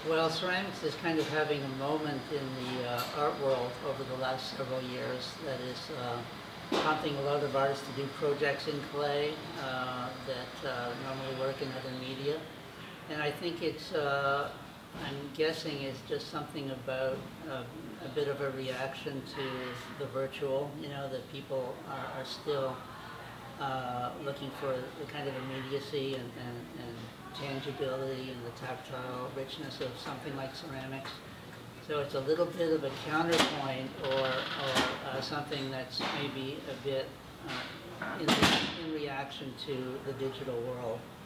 Well, ceramics is kind of having a moment in the art world over the last several years that is prompting a lot of artists to do projects in clay that normally work in other media. And I think it's, I'm guessing it's just something about a bit of a reaction to the virtual, you know, that people are still looking for the kind of immediacy and tangibility and the tactile richness of something like ceramics. So it's a little bit of a counterpoint or something that's maybe a bit in reaction to the digital world.